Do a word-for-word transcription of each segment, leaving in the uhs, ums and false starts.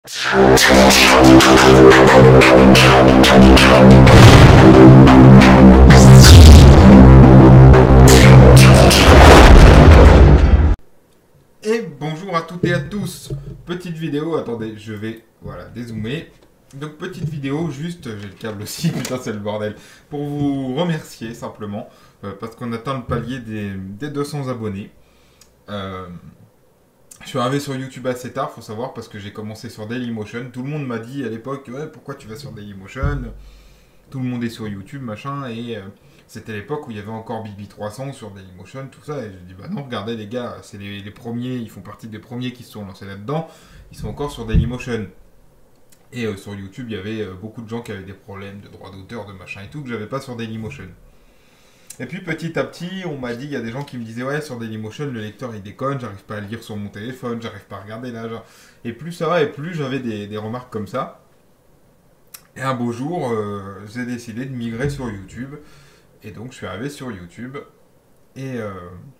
Et bonjour à toutes et à tous. Petite vidéo, attendez, je vais voilà dézoomer. Donc petite vidéo, juste, j'ai le câble aussi, putain c'est le bordel, pour vous remercier simplement, euh, parce qu'on atteint le palier des, des deux cents abonnés. Euh, je suis arrivé sur YouTube assez tard, faut savoir, parce que j'ai commencé sur Dailymotion. Tout le monde m'a dit à l'époque, ouais, pourquoi tu vas sur Dailymotion? Tout le monde est sur YouTube, machin, et euh, c'était l'époque où il y avait encore Bibi trois cents sur Dailymotion, tout ça, et j'ai dit, bah non, regardez les gars, c'est les, les premiers, ils font partie des premiers qui se sont lancés là-dedans, ils sont encore sur Dailymotion. Et euh, sur YouTube, il y avait euh, beaucoup de gens qui avaient des problèmes de droits d'auteur, de machin et tout, que j'avais pas sur Dailymotion. Et puis petit à petit, on m'a dit, il y a des gens qui me disaient, ouais, sur Dailymotion, le lecteur il déconne, j'arrive pas à lire sur mon téléphone, j'arrive pas à regarder là. Genre. Et plus ça va, et plus j'avais des, des remarques comme ça. Et un beau jour, euh, j'ai décidé de migrer sur YouTube. Et donc je suis arrivé sur YouTube. Et euh,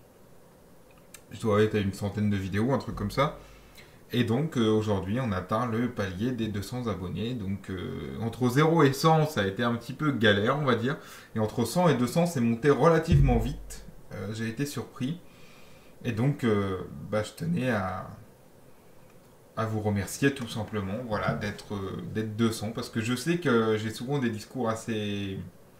je dois être à une centaine de vidéos, un truc comme ça. Et donc euh, aujourd'hui, on atteint le palier des deux cents abonnés. Donc euh, entre zéro et cent, ça a été un petit peu galère, on va dire. Et entre cent et deux cents, c'est monté relativement vite. Euh, j'ai été surpris. Et donc, euh, bah, je tenais à, à vous remercier tout simplement, voilà, d'être euh, d'être deux cents. Parce que je sais que j'ai souvent des discours assez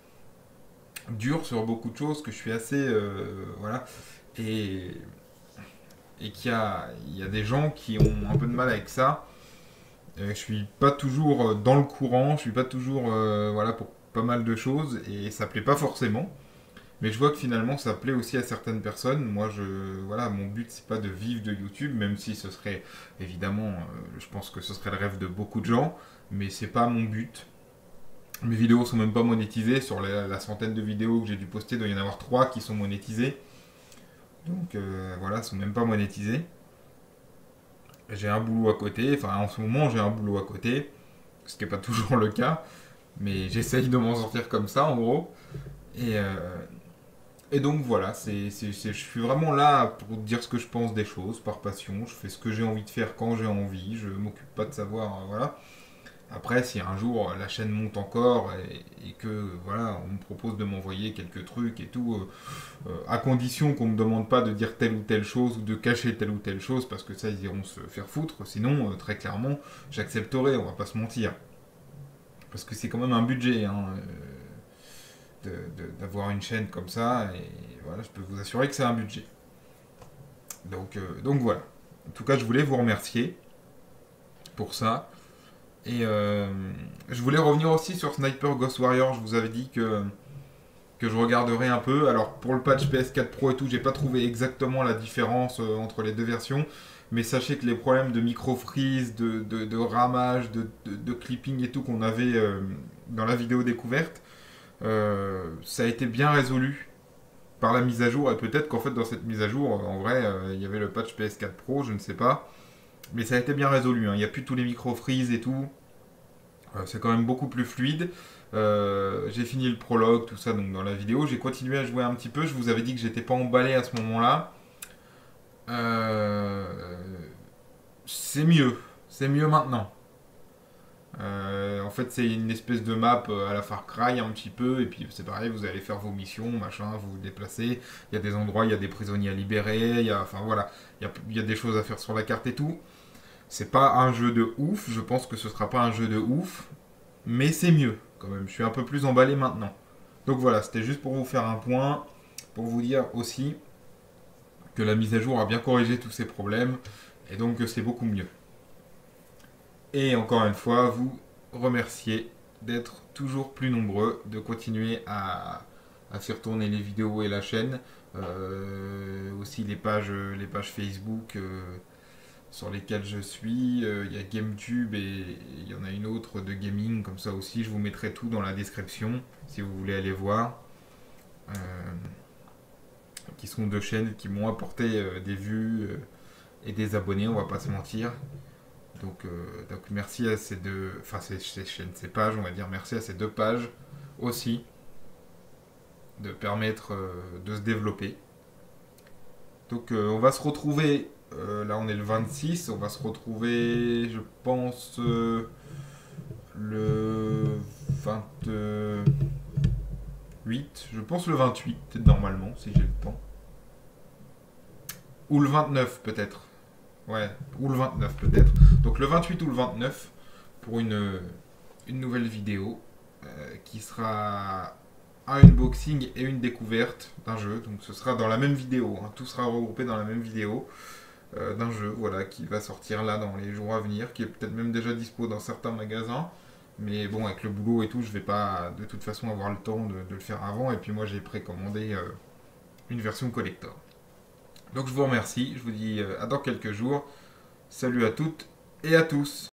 durs sur beaucoup de choses, que je suis assez... euh, voilà. Et et qu'il y a, il y a des gens qui ont un peu de mal avec ça. Euh, je suis pas toujours dans le courant, je suis pas toujours euh, voilà pour pas mal de choses et ça plaît pas forcément. Mais je vois que finalement ça plaît aussi à certaines personnes. Moi je voilà, mon but c'est pas de vivre de YouTube, même si ce serait évidemment, euh, je pense que ce serait le rêve de beaucoup de gens, mais c'est pas mon but. Mes vidéos sont même pas monétisées. Sur la, la centaine de vidéos que j'ai dû poster, il doit y en avoir trois qui sont monétisées. Donc euh, voilà, sont même pas monétisés. J'ai un boulot à côté, enfin en ce moment j'ai un boulot à côté, ce qui n'est pas toujours le cas, mais j'essaye de m'en sortir comme ça en gros. Et, euh, et donc voilà, c'est, c'est, c'est, je suis vraiment là pour dire ce que je pense des choses, par passion, je fais ce que j'ai envie de faire quand j'ai envie, je m'occupe pas de savoir, euh, voilà. Après, si un jour la chaîne monte encore et, et que voilà, on me propose de m'envoyer quelques trucs et tout, euh, euh, à condition qu'on me demande pas de dire telle ou telle chose ou de cacher telle ou telle chose, parce que ça ils iront se faire foutre. Sinon, euh, très clairement, j'accepterai, on va pas se mentir, parce que c'est quand même un budget hein, euh, de- de- d'avoir une chaîne comme ça et voilà, je peux vous assurer que c'est un budget. Donc, euh, donc voilà. En tout cas, je voulais vous remercier pour ça. Et euh, je voulais revenir aussi sur Sniper Ghost Warrior. Je vous avais dit que, que je regarderais un peu. Alors pour le patch P S quatre Pro et tout, j'ai pas trouvé exactement la différence euh, entre les deux versions. Mais sachez que les problèmes de micro-freeze, de, de, de ramage, de, de, de clipping et tout qu'on avait euh, dans la vidéo découverte, euh, ça a été bien résolu par la mise à jour. Et peut-être qu'en fait dans cette mise à jour, en vrai, euh, il y avait le patch P S quatre Pro, je ne sais pas. Mais ça a été bien résolu, hein. Il n'y a plus tous les micro-freeze et tout. Euh, c'est quand même beaucoup plus fluide. Euh, j'ai fini le prologue, tout ça donc dans la vidéo. J'ai continué à jouer un petit peu. Je vous avais dit que j'étais pas emballé à ce moment-là. Euh, c'est mieux. C'est mieux maintenant. Euh, en fait, c'est une espèce de map euh, à la Far Cry un petit peu. Et puis c'est pareil, vous allez faire vos missions, machin, vous vous déplacez. Il y a des endroits, il y a des prisonniers à libérer. Il y a, enfin voilà, il y a, il y a des choses à faire sur la carte et tout. C'est pas un jeu de ouf. Je pense que ce sera pas un jeu de ouf. Mais c'est mieux quand même, je suis un peu plus emballé maintenant. Donc voilà, c'était juste pour vous faire un point, pour vous dire aussi que la mise à jour a bien corrigé tous ces problèmes, et donc que c'est beaucoup mieux. Et encore une fois, vous remercier d'être toujours plus nombreux, de continuer à, à faire tourner les vidéos et la chaîne, euh, aussi les pages, les pages Facebook, euh, sur lesquels je suis. Il euh, y a GameTube et il y en a une autre de gaming, comme ça aussi. Je vous mettrai tout dans la description si vous voulez aller voir. Euh, qui sont deux chaînes qui m'ont apporté euh, des vues euh, et des abonnés, on va pas se mentir. Donc, euh, donc merci à ces deux, enfin ces, ces chaînes, ces pages, on va dire merci à ces deux pages aussi de permettre euh, de se développer. Donc euh, on va se retrouver Euh, là, on est le vingt-six. On va se retrouver, je pense, euh, le vingt-huit. Je pense le vingt-huit, normalement, si j'ai le temps. Ou le vingt-neuf, peut-être. Ouais, ou le vingt-neuf, peut-être. Donc le vingt-huit ou le vingt-neuf pour une, une nouvelle vidéo euh, qui sera un unboxing et une découverte d'un jeu. Donc ce sera dans la même vidéo. Hein. Tout sera regroupé dans la même vidéo euh, d'un jeu, voilà, qui va sortir là dans les jours à venir, qui est peut-être même déjà dispo dans certains magasins. Mais bon, avec le boulot et tout, je vais pas de toute façon avoir le temps de, de le faire avant. Et puis moi, j'ai précommandé euh, une version collector. Donc je vous remercie. Je vous dis euh, à dans quelques jours. Salut à toutes et à tous.